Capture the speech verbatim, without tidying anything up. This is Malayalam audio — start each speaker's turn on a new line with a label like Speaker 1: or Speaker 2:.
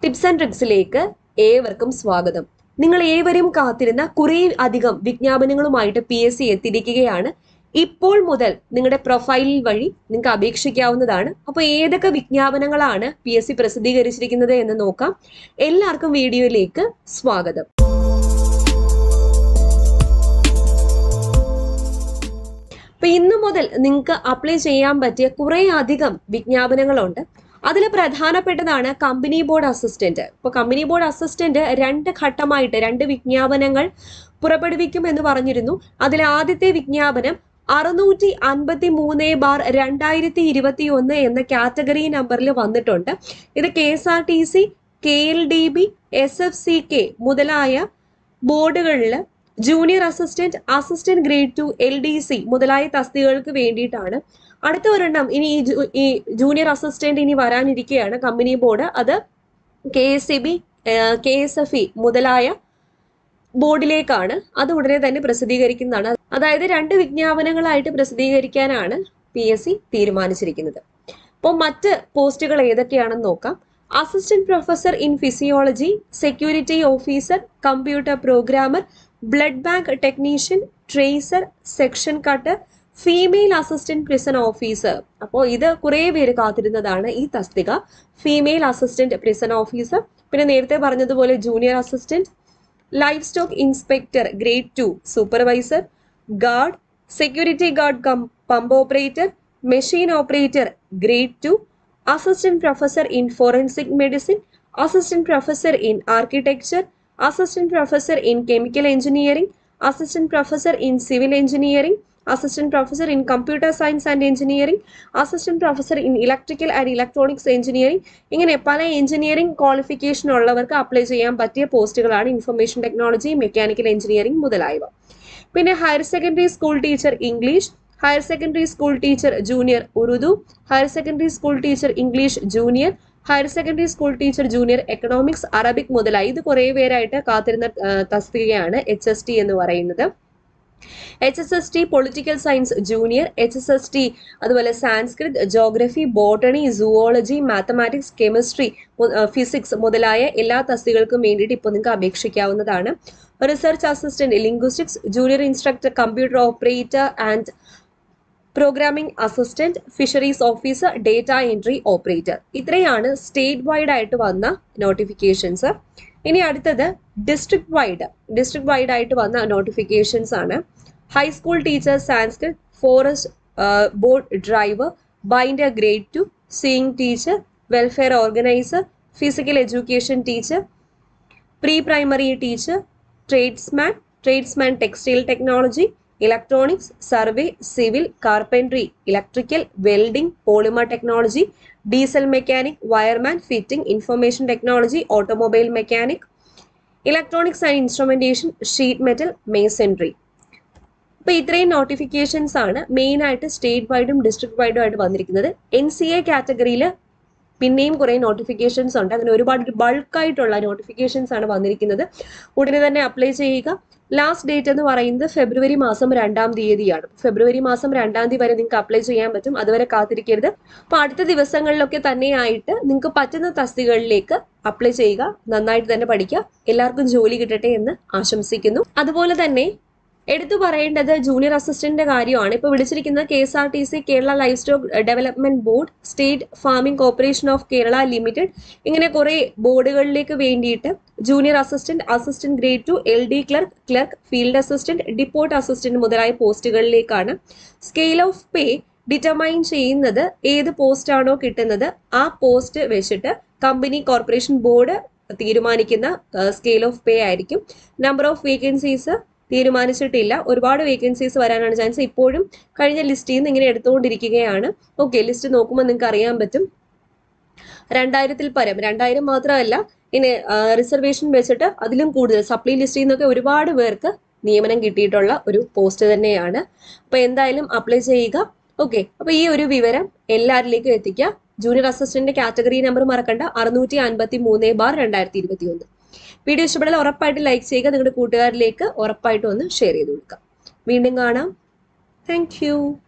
Speaker 1: ടിപ്സ് ആൻഡ് ട്രിക്സിലേക്ക് ഏവർക്കും സ്വാഗതം. നിങ്ങൾ ഏവരും കാത്തിരുന്ന കുറേ അധികം വിജ്ഞാപനങ്ങളുമായിട്ട് പി എസ് സി എത്തിയിരിക്കുകയാണ്. ഇപ്പോൾ മുതൽ നിങ്ങളുടെ പ്രൊഫൈലിൽ വഴി നിങ്ങൾക്ക് അപേക്ഷിക്കാവുന്നതാണ്. അപ്പോൾ ഏതൊക്കെ വിജ്ഞാപനങ്ങളാണ് പി എസ് സി പ്രസിദ്ധീകരിച്ചിരിക്കുന്നത് എന്ന് നോക്കാം. എല്ലാവർക്കും വീഡിയോയിലേക്ക് സ്വാഗതം. അപ്പൊ ഇന്നു മുതൽ നിങ്ങൾക്ക് അപ്ലൈ ചെയ്യാൻ പറ്റിയ കുറേ അധികം വിജ്ഞാപനങ്ങളുണ്ട്. അതിൽ പ്രധാനപ്പെട്ടതാണ് കമ്പനി ബോർഡ് അസിസ്റ്റന്റ്. ഇപ്പൊ കമ്പനി ബോർഡ് അസിസ്റ്റന്റ് രണ്ട് ഘട്ടമായിട്ട് രണ്ട് വിജ്ഞാപനങ്ങൾ പുറപ്പെടുവിക്കും എന്ന് പറഞ്ഞിരുന്നു. അതിൽ ആദ്യത്തെ വിജ്ഞാപനം അറുന്നൂറ്റി അൻപത്തി മൂന്ന് ബാർ രണ്ടായിരത്തി ഇരുപത്തി ഒന്ന് എന്ന കാറ്റഗറി നമ്പറിൽ വന്നിട്ടുണ്ട്. ഇത് K S R T C, K L D B, S F C K മുതലായ ബോർഡുകളിൽ junior assistant, assistant grade two, L D C മുതലായ തസ്തികകൾക്ക് വേണ്ടിയിട്ടാണ്. അടുത്ത ഒരെണ്ണം ഇനി ഈ ജൂനിയർ അസിസ്റ്റന്റ് ഇനി വരാനിരിക്കുകയാണ് കമ്പനി ബോർഡ്. അത് K S E B, K S F E മുതലായ ബോർഡിലേക്കാണ്. അത് ഉടനെ തന്നെ പ്രസിദ്ധീകരിക്കുന്നതാണ്. അതായത് രണ്ട് വിജ്ഞാപനങ്ങളായിട്ട് പ്രസിദ്ധീകരിക്കാനാണ് പി എസ് സി തീരുമാനിച്ചിരിക്കുന്നത്. അപ്പോൾ മറ്റ് പോസ്റ്റുകൾ ഏതൊക്കെയാണെന്ന് നോക്കാം. Assistant professor in physiology, security officer, computer programmer, blood bank technician, tracer, section cutter, female assistant prison officer. അപ്പോൾ ഇത് കുറേ പേര് കാത്തിരുന്നതാണ് ഈ തസ്തിക. ഫീമെയിൽ അസിസ്റ്റന്റ് പ്രിസൺ ഓഫീസർ, പിന്നെ നേരത്തെ പറഞ്ഞതുപോലെ junior assistant, livestock inspector grade two supervisor, guard, security guard cum pump operator, machine operator grade two, assistant professor in forensic medicine, assistant professor in architecture, assistant professor in chemical engineering, assistant professor in civil engineering, assistant professor in computer science and engineering, assistant professor in electrical and electronics engineering. ഇങ്ങനെ പല എഞ്ചിനീയറിംഗ് ക്വാളിഫിക്കേഷൻ ഉള്ളവർക്ക് അപ്ലൈ ചെയ്യാൻ പറ്റിയ പോസ്റ്റുകളാണ് ഇൻഫർമേഷൻ ടെക്നോളജി, മെക്കാനിക്കൽ എഞ്ചിനീയറിംഗ് മുതലായവ. പിന്നെ higher secondary school teacher English, higher secondary school teacher junior Urdu, higher secondary school teacher English junior, higher secondary school teacher junior economics, Arabic മുതലായി ഇത് കുറേ പേരായിട്ട് കാത്തിരുന്ന തസ്തികയാണ് എച്ച് എസ് ടി എന്ന് പറയുന്നത്. H S S T political science junior, H S S T അതുപോലെ Sanskrit, geography, botany, zoology, mathematics, chemistry, physics മുതലായ എല്ലാ തസ്തികൾക്കും വേണ്ടിയിട്ട് ഇപ്പോൾ നിങ്ങൾക്ക് അപേക്ഷിക്കാവുന്നതാണ്. Research assistant linguistics, junior instructor computer operator and programming assistant, fisheries officer, data entry operator. ഇത്രയാണ് സ്റ്റേറ്റ് വൈഡ് ആയിട്ട് വന്ന നോട്ടിഫിക്കേഷൻസ്. ഇനി അടുത്തത് ഡിസ്ട്രിക്ട് വൈഡ് ഡിസ്ട്രിക്ട് വൈഡ് ആയിട്ട് വന്ന നോട്ടിഫിക്കേഷൻസ് ആണ്. High school teacher Sanskrit, forest board driver, binder grade two, sewing teacher, welfare organiser, physical education teacher, pre primary teacher, tradesman tradesman textile technology, electronics, survey, civil, carpentry, electrical, welding, polymer technology, diesel mechanic, wireman, fitting, information technology, automobile mechanic, electronics and instrumentation, sheet metal, masonry. അപ്പോൾ ഇത്രയും നോട്ടിഫിക്കേഷൻസ് ആണ് മെയിൻ ആയിട്ട് സ്റ്റേറ്റ് വൈഡും ഡിസ്ട്രിക്ട് വൈഡും ആയിട്ട് വന്നിരിക്കുന്നത്. എൻ സി എ കാറ്റഗറിയിൽ പിന്നെയും കുറേ നോട്ടിഫിക്കേഷൻസ് ഉണ്ട്. അങ്ങനെ ഒരുപാട് ബൾക്കായിട്ടുള്ള നോട്ടിഫിക്കേഷൻസ് ആണ് വന്നിരിക്കുന്നത്. ഉടനെ തന്നെ അപ്ലൈ ചെയ്യുക. ലാസ്റ്റ് ഡേറ്റ് എന്ന് പറയുന്നത് ഫെബ്രുവരി മാസം രണ്ടാം തീയതിയാണ്. ഫെബ്രുവരി മാസം രണ്ടാം തീയതി വരെ നിങ്ങൾക്ക് അപ്ലൈ ചെയ്യാൻ പറ്റും. അതുവരെ കാത്തിരിക്കരുത്. അപ്പോൾ അടുത്ത ദിവസങ്ങളിലൊക്കെ തന്നെയായിട്ട് നിങ്ങൾക്ക് പറ്റുന്ന തസ്തികകളിലേക്ക് അപ്ലൈ ചെയ്യുക. നന്നായിട്ട് തന്നെ പഠിക്കുക. എല്ലാവർക്കും ജോലി കിട്ടട്ടെ എന്ന് ആശംസിക്കുന്നു. അതുപോലെ തന്നെ എടുത്തു പറയേണ്ടത് ജൂനിയർ അസിസ്റ്റന്റിന്റെ കാര്യമാണ്. ഇപ്പോൾ വിളിച്ചിരിക്കുന്നത് K S R T C, Kerala livestock development board, state farming corporation of Kerala limited, ഇങ്ങനെ കുറേ ബോർഡുകളിലേക്ക് വേണ്ടിയിട്ട് junior assistant, assistant grade two, L D clerk, clerk, field assistant, depot assistant മുതലായ പോസ്റ്റുകളിലേക്കാണ്. സ്കെയിൽ ഓഫ് പേ ഡിറ്റർമൈൻ ചെയ്യുന്നത് ഏത് പോസ്റ്റ് ആണോ കിട്ടുന്നത് ആ പോസ്റ്റ് വെച്ചിട്ട് കമ്പനി കോർപ്പറേഷൻ ബോർഡ് തീരുമാനിക്കുന്ന സ്കെയിൽ ഓഫ് പേ ആയിരിക്കും. നമ്പർ ഓഫ് വേക്കൻസീസ് തീരുമാനിച്ചിട്ടില്ല. ഒരുപാട് വേക്കൻസീസ് വരാനാണ് ചാൻസ്. ഇപ്പോഴും കഴിഞ്ഞ ലിസ്റ്റിൽ നിന്ന് ഇങ്ങനെ എടുത്തുകൊണ്ടിരിക്കുകയാണ്. ഓക്കെ, ലിസ്റ്റ് നോക്കുമ്പോൾ നിങ്ങൾക്ക് അറിയാൻ പറ്റും രണ്ടായിരത്തിൽ പരം, രണ്ടായിരം മാത്രമല്ല, ഇനി റിസർവേഷൻ വെച്ചിട്ട് അതിലും കൂടുതൽ സപ്ലി ലിസ്റ്റിൽ നിന്നൊക്കെ ഒരുപാട് പേർക്ക് നിയമനം കിട്ടിയിട്ടുള്ള ഒരു പോസ്റ്റ് തന്നെയാണ്. അപ്പോൾ എന്തായാലും അപ്ലൈ ചെയ്യുക. ഓക്കെ, അപ്പോൾ ഈ ഒരു വിവരം എല്ലാവരിലേക്കും എത്തിക്കുക. ജൂനിയർ അസിസ്റ്റന്റ് കാറ്റഗറി നമ്പർ മറക്കണ്ട, അറുന്നൂറ്റി അൻപത്തി മൂന്ന് ബാർ രണ്ടായിരത്തി ഇരുപത്തി ഒന്ന്. വീഡിയോ ഇഷ്ടപ്പെട്ടാൽ ഉറപ്പായിട്ട് ലൈക്ക് ചെയ്യുക. നിങ്ങളുടെ കൂട്ടുകാരിലേക്ക് ഉറപ്പായിട്ടും ഒന്ന് ഷെയർ ചെയ്ത് കൊടുക്കുക. വീണ്ടും കാണാം. Thank U.